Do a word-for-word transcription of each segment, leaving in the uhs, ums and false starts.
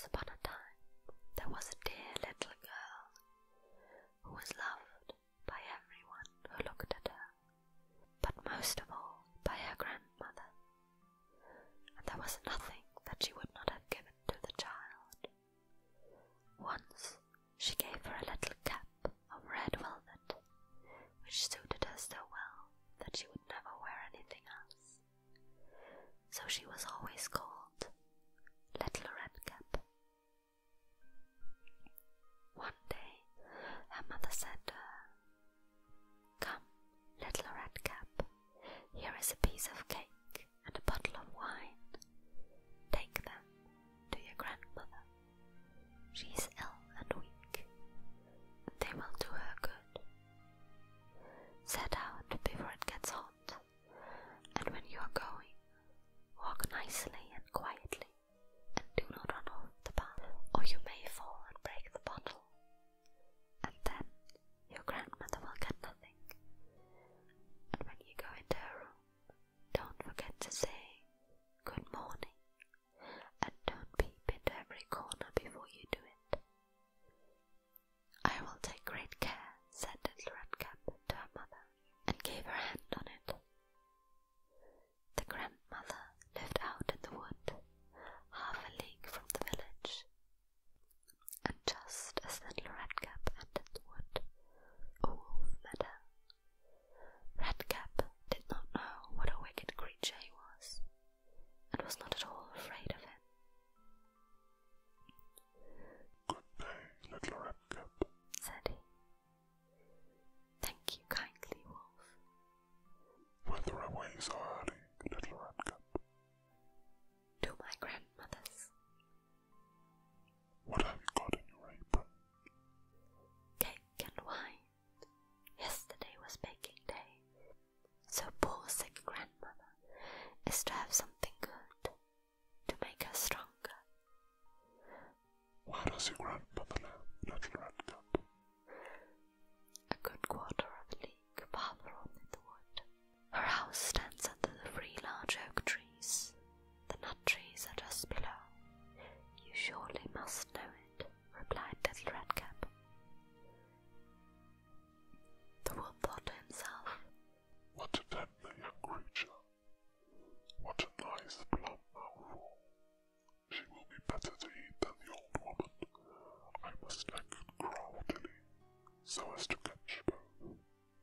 Once upon a time, there was a dear little girl who was loved by everyone who looked at her, but most of all by her grandmother, and there was nothing that she would not have given to the child. Once she gave her a little cap of red velvet, which suited her so well that she would never wear anything else. So she was always called Little Redcap. One day her mother said to her, "Come, Little Redcap, here is a piece of cake and a bottle of wine. Take them to your grandmother. She is ill and weak, and they will do her good. Set out before it gets hot, and when you are going, walk nicely and quietly, and do not run off the path, or you may fall and break the bottle, and then your grandmother will get nothing. And when you go into her room, don't forget to say good morning, and don't peep into every corner before you do it." "I will take great care," said Little Redcap to her mother, and gave her hand on it. The grandmother lived out in the wood, half a league from the village, and just as Little Redcap entered the wood, a wolf met her. Redcap did not know what a wicked creature he was, and was not at all afraid of him. "Good day, Little Redcap," said he. "Thank you kindly, wolf." "Whither away so early, Little Redcap?" "To my grandmother's." "What have you got in your apron?" "Cake and wine. Yesterday was baking day, so poor sick grandmother is to have something good to make her stronger." "Where does your grandmother live, Little Redcap?" "A good quarter of a league farther on in the wood. Her house stands under the three large oak trees. The nut trees are just below. You surely must know it," replied Little Redcap. The wolf thought to himself, "What a tender young creature! What a nice plump mouthful! She will be better to eat than the old woman. I must act craftily, so as to catch both."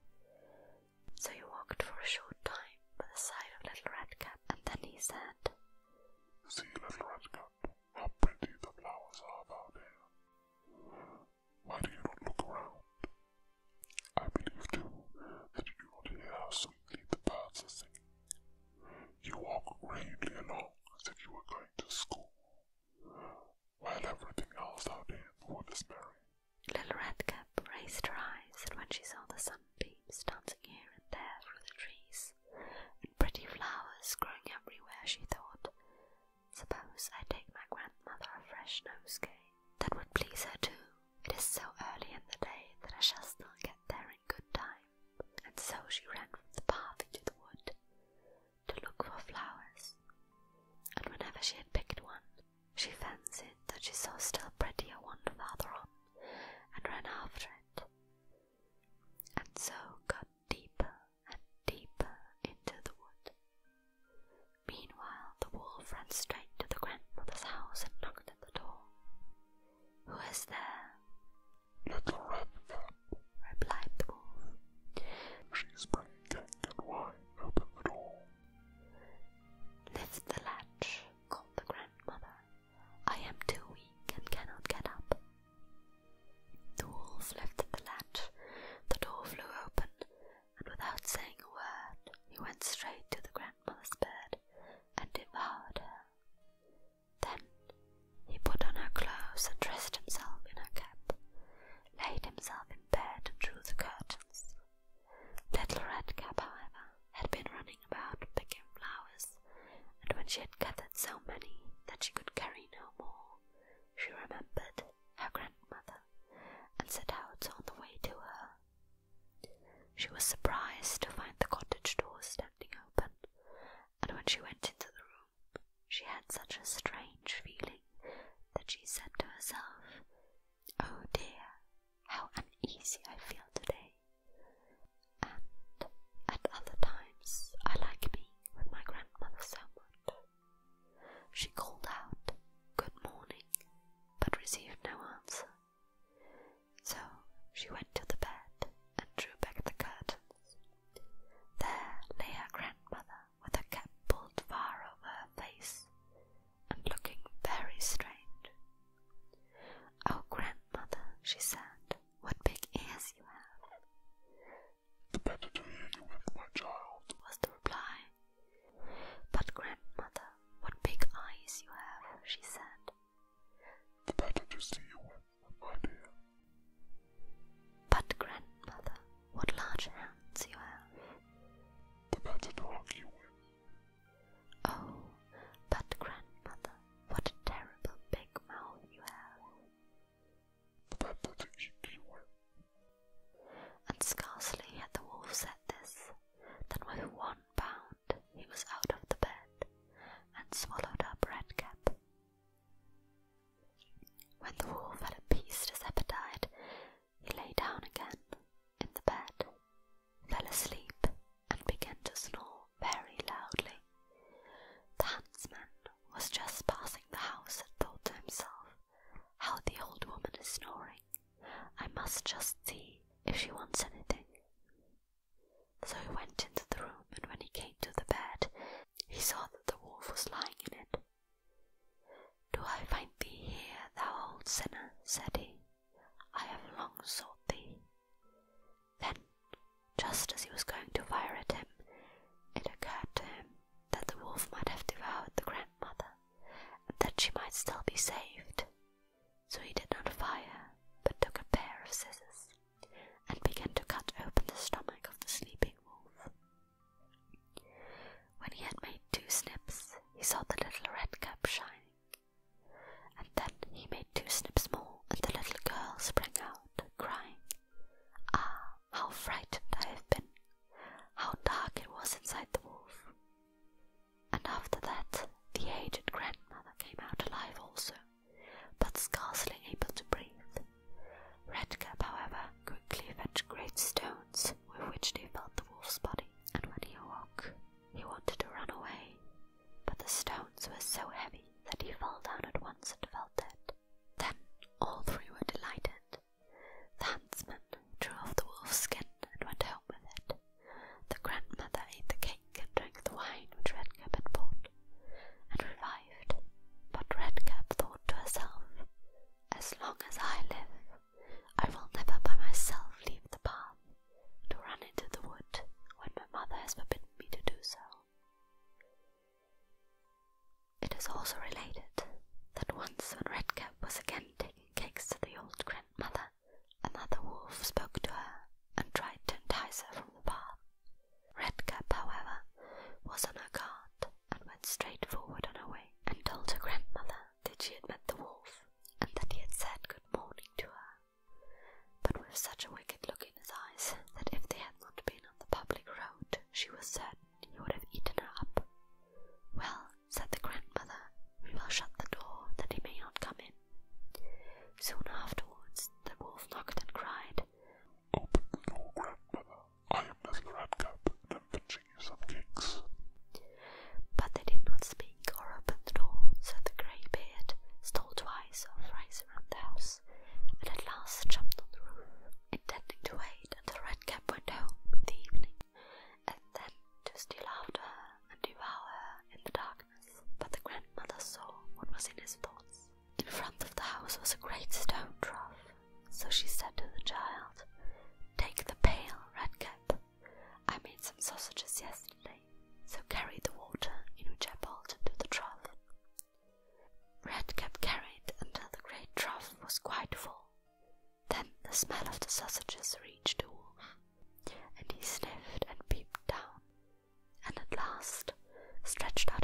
So he walked for a short time by the side of Little Redcap, and then he said, "See, Little Redcap, how pretty the flowers are about here. Why do you not look around? I believe, too, that you do not hear how sweetly the birds are singing. You walk gravely along as if you were going to school, while everything else out here in the wood is merry." Little Redcap raised her eyes, and when she saw the sunbeams dancing here and there through the trees, and pretty flowers growing everywhere, she thought, "Suppose I take my grandmother a fresh nosegay. That would please her too. It is so early in the day that I shall still get there in good time." And so she ran from the path into the wood to look for flowers, and whenever she had picked one, she fancied that she saw still prettier one farther on, and ran after it, and so got deeper and deeper into the wood. Meanwhile the wolf ran straight to the grandmother's house and knocked at the door. "Who is there?" "Little Redcap, replied the wolf. she is bringing cake and wine. Open the door." "Lift the latch," called the grandmother. "I am too weak and cannot get up." The wolf lifted the latch, the door flew open, and without saying a word, he went straight to the grandmother's bed and devoured her. Then he put on her clothes and dressed himself in her cap, laid himself in bed and drew the curtains. Little Redcap, however, had been running about picking flowers, and when she had gathered so many that she could carry no more, she remembered her grandmother and set out on the way to her. She was surprised to find the cottage door standing open, and when she went into the room, she had such a strange feeling that night she said to herself, "Oh dear, how uneasy I feel today." And at other times I like being with my grandmother so much. She called out, "Good morning," but received no answer. So she went to the bed and drew back the curtains. There lay her grandmother with her cap pulled far over her face and looking very strange. "Oh, grandmother," she said, "what big ears you have." "The better to hear you with, my child," was the reply. "But grandmother, what big eyes you have," she said. "The better to see you with, my dear." "But grandmother, what large hands you have." "The better to hug you with." "Oh, but grandmother, what a terrible big mouth you have." "The better to eat you with." And scarcely had the wolf said this, than with one bound he was out of the bed and swallowed up Redcap. When the wolf had appeased his appetite, he lay down again in the bed, fell asleep, and began to snore very loudly. The huntsman was just passing the house and thought to himself, "How the old woman is snoring. I must just see if she wants anything." So he went into the room, and when he came to the bed, he saw that the wolf was lying in it. "Do I find thee here, thou old sinner?" said he. "I have long sought thee." Then, just as he was going to fire at him, it occurred to him that the wolf might have devoured the grandmother, and that she might still be saved. So he did not fire, but took a pair of scissors, and began to cut open the stomach of the sleeping wolf. When he had made two snips, he saw the little red cap shining. And then he made two snips more, and the little girl sprang out, crying, "Ah, how frightened I have been! How dark it was inside the wolf!" And after that, the aged grandmother came out alive also, but scarcely able to breathe. Redcap, however, quickly fetched great stones with which they filled the wolf's body, and when he awoke, he wanted to run away, but the stones were so heavy that he fell down at once and fell dead. Then all three were delighted. The huntsman drew off the wolf's skin and went home with it. The grandmother ate the cake and drank the wine which Redcap had bought, and revived. But Redcap thought to herself, "As long as I live, I will never by myself leave the path to run into the wood when my mother has forbidden me to do so." It is also related that once when Redcap was again taking cakes to the old grandmother, another wolf spoke to her and tried to entice her from the path. Redcap, however, was on her guard and went straight forward on her way, and told her grandmother that she had met the wolf and that he had said good morning to her, but with such a wicked look in his eyes that if they had not been on the public road, she was certain he would have eaten her up. "Well," said the grandmother, "we will shut the door that he may not come in." Soon afterwards the wolf knocked and cried, "Open the door, grandmother. I am little Redcap, and am fetching you some cakes." But they did not speak or open the door, so the grey beard stole twice or thrice around the house, and at last jumped on the roof, intending to wait until Redcap went home in the evening, and then to steal after her and devour her in the darkness. But the grandmother saw what was in his thoughts. In front of the house was a great stone trough, so she said to the child, "Take the pail, Redcap. I made some sausages yesterday, so carry the water in which I boiled into the trough." Redcap carried until the great trough was quite full. Then the smell of the sausages reached the wolf, and he sniffed and peeped down, and at last stretched